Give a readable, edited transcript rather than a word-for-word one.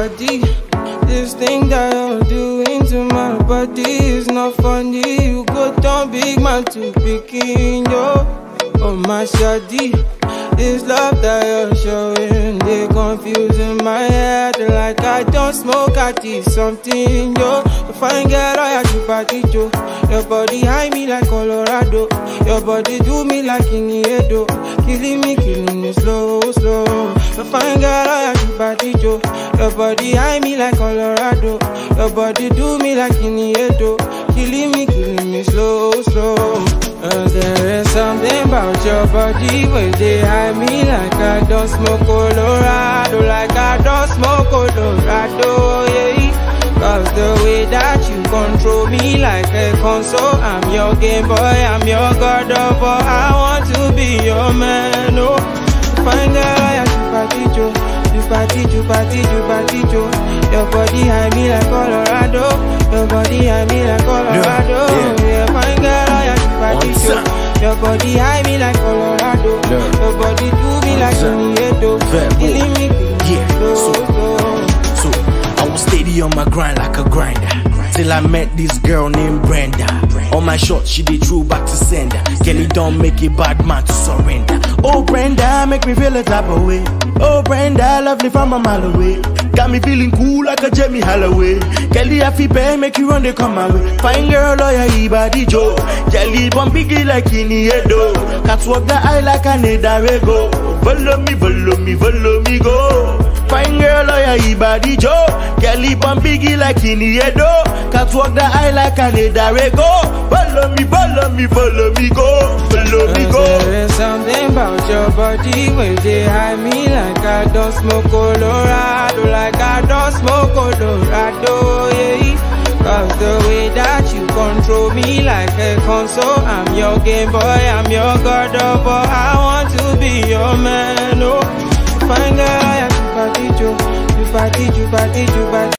shawty, this thing that you're doing to my body is not funny. You go down big man to picking, yo. Oh my shawty, this love that you're showing, they confusing my head like I don't smoke, I did something, yo. The fine girl, I had you party, yo. Your body high me like Colorado. Your body do me like Iniedo. Killing me slow, slow. The fine girl, I had you party, yo. Your body high me like Colorado. Your body do me like Iniedo. Killing me slow, slow. There is something about your body where they hide me like I don't smoke Colorado, like I don't smoke Colorado, yeah. Cause the way that you control me like a console, I'm your Game Boy, I'm your God of all. I want to be your man, oh. Fine girl, I have you party, Joe. Your body hide me like Colorado. Your body hide me like Colorado. Yeah, fine girl, I have you party, Joe. Your body hide me like Colorado. Your body do me like Iniedo. Killing me, So I was steady on my grind like a grinder till I met this girl named Brenda. On my shot, she did true back to sender. Kelly don't make a bad man to surrender. Oh Brenda, make me feel a type of way. Oh Brenda, lovely from a mile away. Got me feeling cool like a Jamie Holloway. Kelly, I feel pay, make you run, they come my way. Fine girl, lawyer, Ibadi Joe. Jelly bomb biggie like Iniedo. Can't walk the eye like a Nedarego. Follow me, go. Fine girl, lawyer, Ibadi Joe. Kelly bomb biggie like Iniedo. Can't walk the eye like a Nedarego. Follow me, go. There is something about your body where they hide me like I don't smoke Colorado, like I don't smoke Colorado, yeah. Cause the way that you control me like a console, I'm your Game Boy, I'm your God of all. I want to be your man, oh. Fine girl, I have to party, Joe. You party.